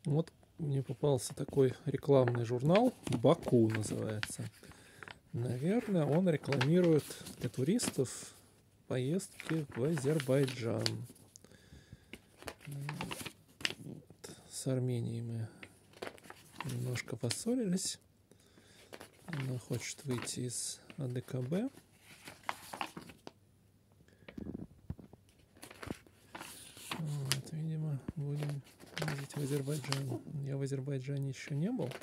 Вот мне попался такой рекламный журнал, «Баку» называется. Наверное, он рекламирует для туристов поездки в Азербайджан. Вот. С Арменией мы немножко поссорились. Она хочет выйти из АДКБ. Вот, видимо, будем ездить в Азербайджан. Я в Азербайджане еще не был.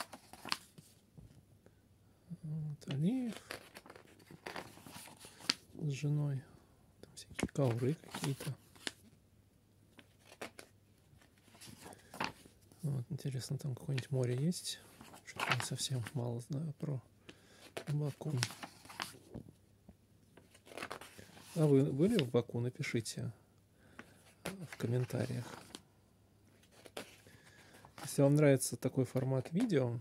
Вот, Алиев с женой. Там всякие ковры какие-то. Вот, интересно, там какое-нибудь море есть? Что-то я совсем мало знаю про Баку. А вы были в Баку? Напишите в комментариях. Если вам нравится такой формат видео,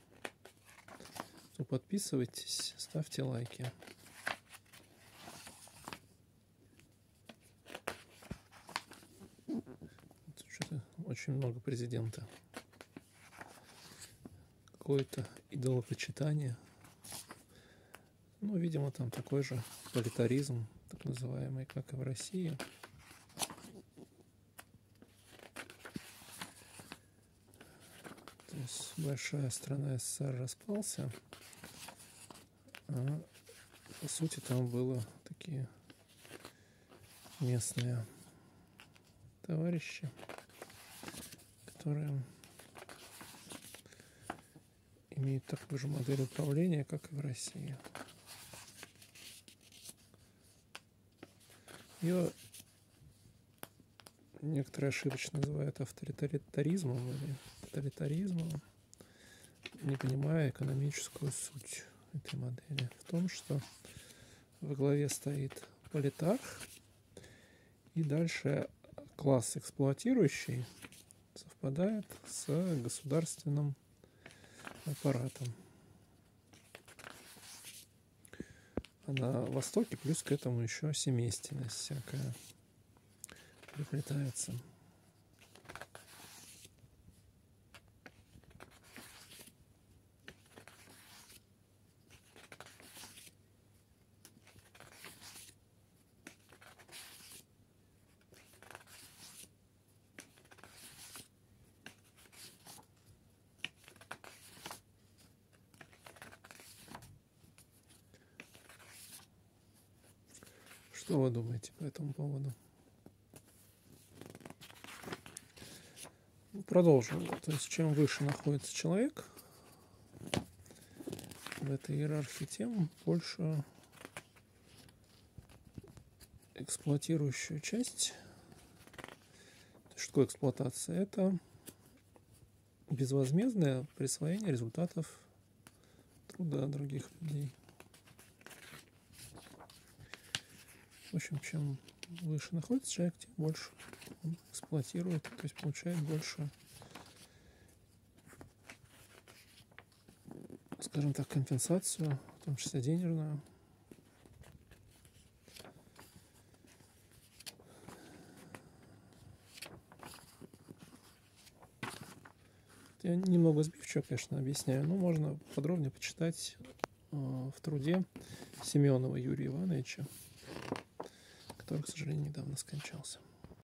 то подписывайтесь, ставьте лайки. Тут что-то очень много президента. Какое-то идолопочитание. Ну, видимо, там такой же политаризм, так называемый, как и в России. То есть большая страна СССР распался, а по сути там было такие местные товарищи, которые имеют такую же модель управления, как и в России. Ее некоторые ошибочно называют авторитаризмом или тоталитаризмом, не понимая экономическую суть этой модели. В том, что во главе стоит политарх, и дальше класс эксплуатирующий совпадает с государственным аппаратом. А на Востоке плюс к этому еще семейственность всякая приплетается. Что вы думаете по этому поводу? Продолжим. То есть, чем выше находится человек в этой иерархии, тем больше эксплуатирующую часть. Что такое эксплуатация? Это безвозмездное присвоение результатов труда других людей. В общем, чем выше находится человек, тем больше он эксплуатирует, то есть получает больше, скажем так, компенсацию, в том числе денежную. Я немного сбивчиво, конечно, объясняю, но можно подробнее почитать в труде Семенова Юрия Ивановича, который, к сожалению, недавно скончался.